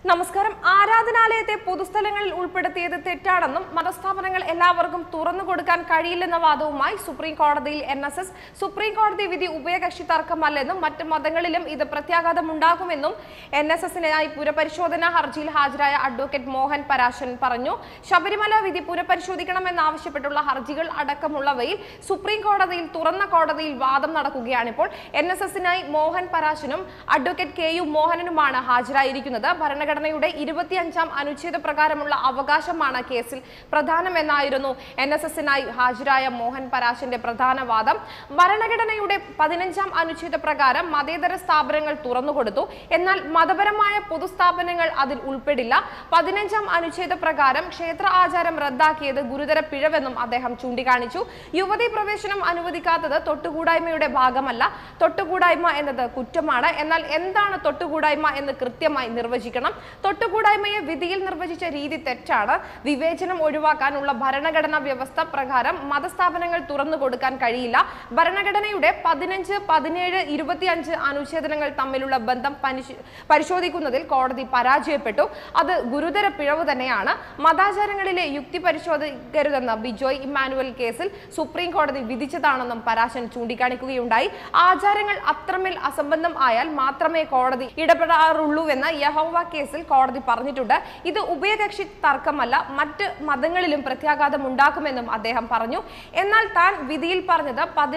നമസ്കാരം. ആരാധനാലയത്തെ പൊതുസ്ഥലങ്ങളിൽ ഉൾപ്പെടുത്തിയത് തെറ്റാണെന്നും മതസ്ഥാപനങ്ങൾ എല്ലാവർക്കും തുറന്നു കൊടുക്കാൻ കഴിയില്ലെന്ന വാദവുമായി സുപ്രീം കോടതിയിൽ NSS. സുപ്രീം കോടതി വിധി ഉഭയകക്ഷി തർക്കമല്ലെന്നും മറ്റ് മതങ്ങളിലും ഇത് പ്രത്യാഘാതമുണ്ടാകുമെന്നും NSSനായി പുനഃപരിശോധനാ ഹർജിയിൽ ഹാജരായ അഡ്വക്കേറ്റ് മോഹൻ പരാശൻ പറഞ്ഞു. ശബരിമല വിധി പുനഃപരിശോധിക്കണമെന്നാവശ്യപ്പെട്ടുള്ള ഹർജികൾ അടക്കമുള്ളവയിൽ സുപ്രീം കോടതിയിൽ തുറന്ന കോടതിയിൽ വാദം നടക്കുകയാണിപ്പോൾ. NSSനായി മോഹൻ പരാശനും അഡ്വക്കേറ്റ് KU മോഹനനുമാണ് ഹാജരായിരിക്കുന്നത്. ഭരണഘടനയുടെ 25-ാം അനുച്ഛേദ പ്രകാരമുള്ള അവകാശമാണ് കേസിൽ പ്രധാനമെന്നായിരുന്നു NSSനായി ഹാജരായ മോഹൻ പരാശന്റെ പ്രധാന വാദം. ഭരണഘടനയുടെ 15-ാം അനുച്ഛേദ പ്രകാരം മതേതര സ്ഥാപനങ്ങൾ തുറന്നുകൊടുത്തു. എന്നാൽ മതപരമായ പൊതുസ്ഥാപനങ്ങൾ അതിൽ ഉൾപ്പെടില്ല. 15-ാം അനുച്ഛേദ പ്രകാരം ക്ഷേത്ര ആചാരം റദ്ദാക്കിയത് ഗുരുതര പിഴവെന്നും അദ്ദേഹം ചൂണ്ടിക്കാണിച്ചു. യുവതീ പ്രവേശനം അനുവദിക്കാത്തത് തൊട്ടുകൂടായ്മയുടെ ഭാഗമല്ല. തൊട്ടുകൂടായ്മ എന്നത് കുറ്റമാണ്. എന്നാൽ എന്താണ് തൊട്ടുകൂടായ്മ എന്ന് കൃത്യമായി നിർവചിക്കണം. തൊട്ടുകൂടായ്മയെ വിധിയിൽ നിർവചിച്ച രീതി തെറ്റാണ്. വിവേചനം ഒഴിവാക്കാനുള്ള ഭരണഘടനാ വ്യവസ്ഥ പ്രകാരം മതസ്ഥാപനങ്ങൾ തുറന്നു കൊടുക്കാൻ കഴിയില്ല. ഭരണഘടനയുടെ 15, 17, 25 അനുച്ഛേദങ്ങൾ തമ്മിലുള്ള ബന്ധം പരിശോധിക്കുന്നതിൽ കോടതി പരാജയപ്പെട്ടു. അത് ഗുരുതര പിഴവ് തന്നെയാണ്. മതാചാരങ്ങളിലെ യുക്തി പരിശോധിക്കരുതെന്ന ബിജോയ് ഇമ്മാനുവൽ കേസിൽ സുപ്രീം കോടതി വിധിച്ചതാണെന്നും പരാശൻ ചൂണ്ടിക്കാണിക്കുകയുണ്ടായി. ആചാരങ്ങൾ അത്രമേൽ അസംബന്ധം ആയാൽ മാത്രമേ കോടതി ഇടപെടാറുള്ളൂവെന്ന് യഹോവ കേസിൽ കോടതി പറഞ്ഞിട്ടുണ്ട്. ഇത് ഉഭയകക്ഷി തർക്കമല്ല, മറ്റ് മതങ്ങളിലും പ്രത്യാഘാതം ഉണ്ടാക്കുമെന്നും അദ്ദേഹം പറഞ്ഞു. എന്നാൽ താൻ വിധിയിൽ പറഞ്ഞത്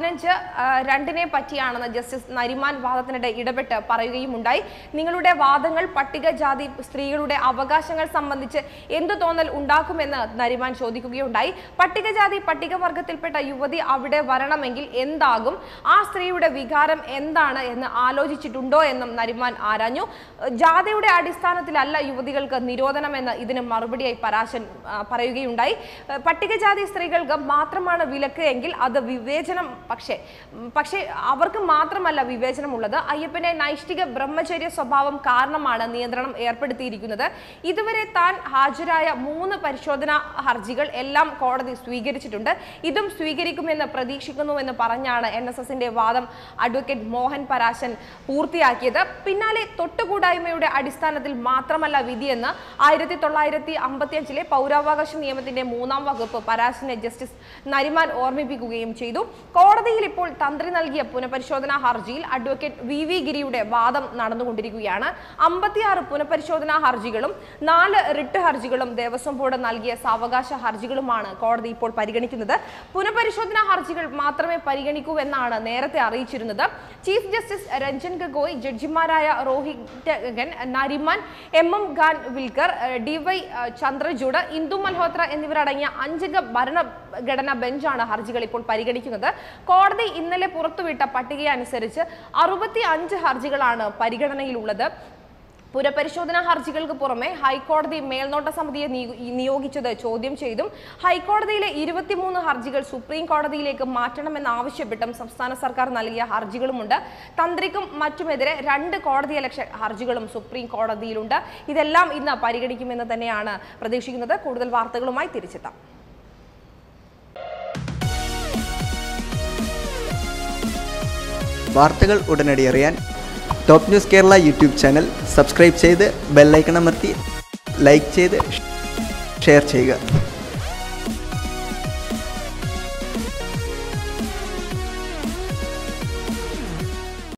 15(2) പറ്റിയാണെന്ന് ജസ്റ്റിസ് നരിമാൻ വാദത്തിനിടെ ഇടപെട്ട് പറയുകയുമുണ്ടായി. നിങ്ങളുടെ വാദങ്ങൾ പട്ടികജാതി സ്ത്രീകളുടെ അവകാശങ്ങൾ സംബന്ധിച്ച് എന്തു തോന്നൽ ഉണ്ടാക്കുമെന്ന് നരിമാൻ ചോദിക്കുകയുണ്ടായി. പട്ടികജാതി പട്ടികവർഗത്തിൽപ്പെട്ട യുവതി അവിടെ വരണമെങ്കിൽ എന്താകും? ആ സ്ത്രീയുടെ വികാരം എന്താണ് എന്ന് ആലോചിച്ചിട്ടുണ്ടോ എന്നും നരിമാൻ ആരാഞ്ഞു. ജാതിയുടെ അടിസ്ഥാനത്തിലല്ല യുവതികൾക്ക് നിരോധനമെന്ന് ഇതിന് മറുപടിയായി പരാശൻ പറയുകയുണ്ടായി. പട്ടികജാതി സ്ത്രീകൾക്ക് മാത്രമാണ് വിലക്ക് എങ്കിൽ അത് വിവേചനം. പക്ഷേ അവർക്ക് മാത്രമല്ല വിവേചനമുള്ളത്. അയ്യപ്പനെ നൈഷ്ഠിക ബ്രഹ്മചര്യ സ്വഭാവം കാരണമാണ് നിയന്ത്രണം ഏർപ്പെടുത്തിയിരിക്കുന്നത്. ഇതുവരെ താൻ ഹാജരായ 3 പരിശോധനാ ഹർജികൾ എല്ലാം കോടതി സ്വീകരിച്ചിട്ടുണ്ട്. ഇതും സ്വീകരിക്കുമെന്ന് പ്രതീക്ഷിക്കുന്നുവെന്ന് പറഞ്ഞാണ് NSSന്റെ വാദം അഡ്വക്കേറ്റ് മോഹൻ പരാശൻ പൂർത്തിയാക്കിയത്. പിന്നാലെ തൊട്ടുകൂടായ്മയുടെ അടിസ്ഥാനത്തിൽ മാത്രമല്ല വിധിയെന്ന് 1955 പൗരാവകാശ നിയമത്തിന്റെ 3-ാം വകുപ്പ് പരാശനെ ജസ്റ്റിസ് നരിമാൻ ഓർമ്മിപ്പിക്കുകയും ചെയ്തു. കോടതിയിൽ ഇപ്പോൾ തന്ത്രി നൽകിയ പുനഃപരിശോധനാ ഹർജിയിൽ അഡ്വക്കേറ്റ് VV ഗിരിയുടെ വാദം നടന്നുകൊണ്ടിരിക്കുകയാണ്. 56 പുനഃപരിശോധനാ ഹർജികളും 4 റിട്ട് ഹർജികളും ദേവസ്വം ബോർഡ് നൽകിയ സാവകാശ ഹർജികളുമാണ് കോടതി ഇപ്പോൾ പരിഗണിക്കുന്നത്. പുനഃപരിശോധനാ ഹർജികൾ മാത്രമേ പരിഗണിക്കൂവെന്നാണ് നേരത്തെ അറിയിച്ചിരുന്നത്. ചീഫ് ജസ്റ്റിസ് രഞ്ജൻ ഗൊഗോയ്, ജഡ്ജിമാരായ റോഹിൻടൻ, നരിമാൻ, MM ഖാൻവിൽക്കർ, DY ചന്ദ്രചൂഡ്, ഇന്ദു മൽഹോത്ര എന്നിവരടങ്ങിയ 5-അംഗ ഭരണഘടനാ ബെഞ്ചാണ് ഹർജികൾ ഇപ്പോൾ പരിഗണിക്കുന്നത്. കോടതി ഇന്നലെ പുറത്തുവിട്ട പട്ടികയനുസരിച്ച് 65 ഹർജികളാണ് പരിഗണനയിലുള്ളത്. പുനഃപരിശോധനാ ഹർജികൾക്ക് പുറമെ ഹൈക്കോടതി മേൽനോട്ട സമിതിയെ നിയോഗിച്ചത് ചോദ്യം ചെയ്തും ഹൈക്കോടതിയിലെ 23 ഹർജികൾ സുപ്രീം കോടതിയിലേക്ക് മാറ്റണമെന്നാവശ്യപ്പെട്ടും സംസ്ഥാന സർക്കാർ നൽകിയ ഹർജികളുമുണ്ട്. തന്ത്രിക്കും മറ്റുമെതിരെ 2 കോടതിയലക്ഷ്യ ഹർജികളും സുപ്രീം കോടതിയിലുണ്ട്. ഇതെല്ലാം ഇന്ന് പരിഗണിക്കുമെന്ന് തന്നെയാണ് പ്രതീക്ഷിക്കുന്നത്. കൂടുതൽ വാർത്തകളുമായി തിരിച്ചെത്താം. വാർത്തകൾ ഉടനടി അറിയാൻ top news Kerala YouTube channel subscribe ചെയ്ത് ബെൽ ഐക്കൺ അമർത്തി ലൈക്ക് ചെയ്ത് ഷെയർ ചെയ്യുക.